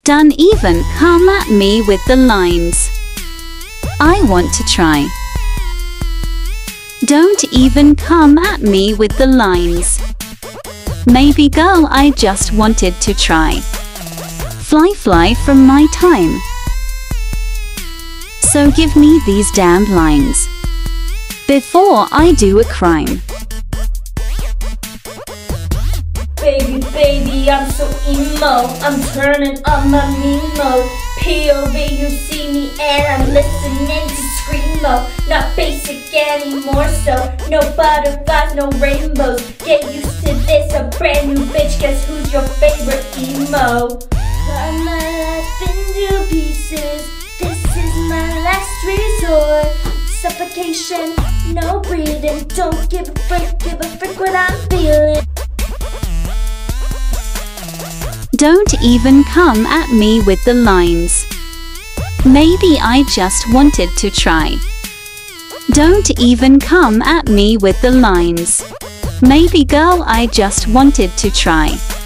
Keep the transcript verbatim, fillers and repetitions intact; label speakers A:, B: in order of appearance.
A: Don't even come at me with the lines. I want to try. Don't even come at me with the lines. Maybe girl, I just wanted to try. Fly fly from my time. So give me these damn lines before I do a crime.
B: Baby, baby, I'm so emo. I'm turning on my Nemo. P O V, you see me and I'm listening to Screamo. Not basic anymore, so no butterflies, no rainbows. Get used to this, a brand new bitch. Guess who's your favorite emo? Cut my life into pieces. This is my last resort. Suffocation, no breathing. Don't give a frick, give a frick what I'm feeling.
A: Don't even come at me with the lines. Maybe I just wanted to try. Don't even come at me with the lines. Maybe girl, I just wanted to try.